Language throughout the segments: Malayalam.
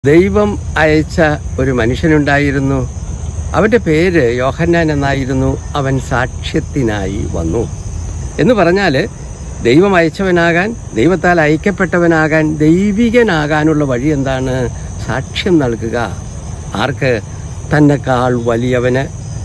ദൈവം അയച്ച ഒരു മനുഷ്യനുണ്ടായിരുന്നു. അവന്റെ പേര് യോഹന്നാൻ എന്നായിരുന്നു. അവൻ സാക്ഷ്യത്തിനായി വന്നു എന്ന് പറഞ്ഞാൽ ദൈവം അയച്ചവനാകാൻ, ദൈവത്താൽ അയക്കപ്പെട്ടവനാകാൻ, ദൈവികനാകാനുള്ള വഴി എന്താണ്? സാക്ഷ്യം നൽകുക. ആർക്ക്? തന്നെക്കാൾ വലിയവന്.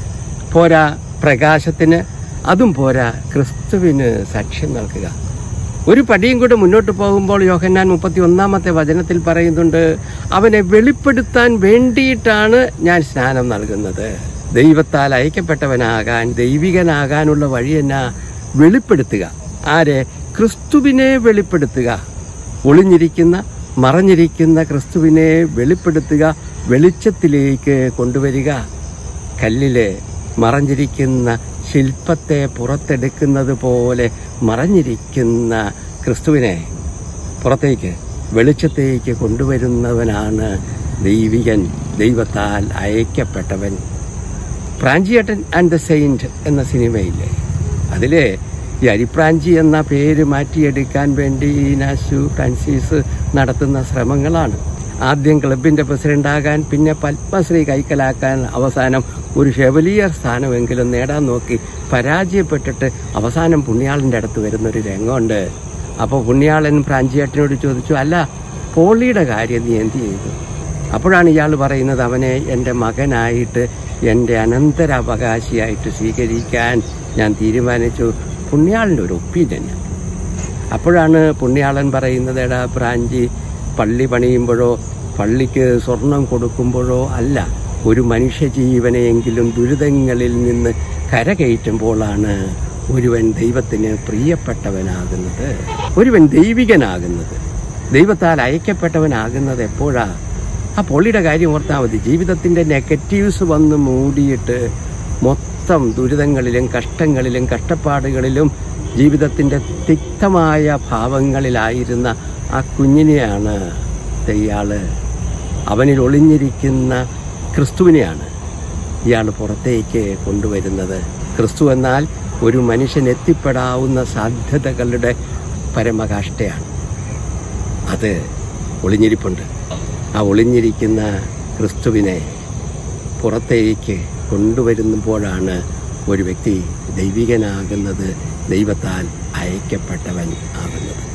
പോരാ പ്രകാശത്തിന്, അതും പോരാ ക്രിസ്തുവിന് സാക്ഷ്യം നൽകുക. ഒരു പടിയും കൂടെ മുന്നോട്ട് പോകുമ്പോൾ യോഹന്നാൻ 31-ാമത്തെ വചനത്തിൽ പറയുന്നുണ്ട്, അവനെ വെളിപ്പെടുത്താൻ വേണ്ടിയിട്ടാണ് ഞാൻ സ്നാനം നൽകുന്നത്. ദൈവത്താൽ അയക്കപ്പെട്ടവനാകാൻ, ദൈവികനാകാനുള്ള വഴി എന്നാ? വെളിപ്പെടുത്തുക. ആരെ? ക്രിസ്തുവിനെ വെളിപ്പെടുത്തുക. ഒളിഞ്ഞിരിക്കുന്ന, മറഞ്ഞിരിക്കുന്ന ക്രിസ്തുവിനെ വെളിപ്പെടുത്തുക, വെളിച്ചത്തിലേക്ക് കൊണ്ടുവരിക. കല്ലിലെ മറഞ്ഞിരിക്കുന്ന ശില്പത്തെ പുറത്തെടുക്കുന്നത് പോലെ മറഞ്ഞിരിക്കുന്ന ക്രിസ്തുവിനെ പുറത്തേക്ക്, വെളിച്ചത്തേക്ക് കൊണ്ടുവരുന്നവനാണ് ദൈവികൻ, ദൈവത്താൽ അയക്കപ്പെട്ടവൻ. പ്രാഞ്ചിയേട്ടൻ ആൻഡ് ദ സെയിന്റ് എന്ന സിനിമയില്ലേ, അതിലെ ഈ അരിപ്രാഞ്ചി എന്ന പേര് മാറ്റിയെടുക്കാൻ വേണ്ടി നാശു ഫ്രാൻസിസ് നടത്തുന്ന ശ്രമങ്ങളാണ്. ആദ്യം ക്ലബിന്റെ പ്രസിഡന്റാകാൻ, പിന്നെ പത്മശ്രീ കൈക്കലാക്കാൻ, അവസാനം ഒരു ഷെവലിയർ സ്ഥാനമെങ്കിലും നേടാൻ നോക്കി പരാജയപ്പെട്ടിട്ട് അവസാനം പുണ്യാളന്റെ അടുത്ത് വരുന്നൊരു രംഗമുണ്ട്. അപ്പോൾ പുണ്യാളൻ പ്രാഞ്ചിയേട്ടനോട് ചോദിച്ചു, അല്ല പോളിയുടെ കാര്യം നീ എന്ത് ചെയ്തു? അപ്പോഴാണ് ഇയാൾ പറയുന്നത്, അവനെ എൻ്റെ മകനായിട്ട്, എൻ്റെ അനന്തരാവകാശിയായിട്ട് സ്വീകരിക്കാൻ ഞാൻ തീരുമാനിച്ചു. പുണ്യാളൻ്റെ ഒരു ഒപ്പീനിയൻ. അപ്പോഴാണ് പുണ്യാളൻ പറയുന്നത്, എടാ പ്രാഞ്ചി, പള്ളി പണിയുമ്പോഴോ പള്ളിക്ക് സ്വർണം കൊടുക്കുമ്പോഴോ അല്ല, ഒരു മനുഷ്യജീവനെയെങ്കിലും ദുരിതങ്ങളിൽ നിന്ന് കരകയറ്റുമ്പോഴാണ് ഒരുവൻ ദൈവത്തിന് പ്രിയപ്പെട്ടവനാകുന്നത്, ഒരുവൻ ദൈവികനാകുന്നത്, ദൈവത്താൽ അയക്കപ്പെട്ടവനാകുന്നത്. എപ്പോഴാ? ആ പൊള്ളിയുടെ കാര്യം ഓർത്താൽ മതി. ജീവിതത്തിൻ്റെ നെഗറ്റീവ്സ് വന്ന് മൂടിയിട്ട് മൊത്തം ദുരിതങ്ങളിലും കഷ്ടങ്ങളിലും കഷ്ടപ്പാടുകളിലും ജീവിതത്തിൻ്റെ തിക്തമായ ഭാവങ്ങളിലായിരുന്ന ആ കുഞ്ഞിനെയാണ് ഇയാള്, അവനിൽ ഒളിഞ്ഞിരിക്കുന്ന ക്രിസ്തുവിനെയാണ് ഇയാൾ പുറത്തേക്ക് കൊണ്ടുവരുന്നത്. ക്രിസ്തു എന്നാൽ ഒരു മനുഷ്യൻ എത്തിപ്പെടാവുന്ന സാധ്യതകളുടെ പരമകാഷ്ഠയാണ്. അത് ഒളിഞ്ഞിരിപ്പുണ്ട്. ആ ഒളിഞ്ഞിരിക്കുന്ന ക്രിസ്തുവിനെ പുറത്തേക്ക് കൊണ്ടുവരുമ്പോഴാണ് ഒരു വ്യക്തി ദൈവികനാകുന്നത്, ദൈവത്താൽ അയക്കപ്പെട്ടവൻ ആകുന്നത്.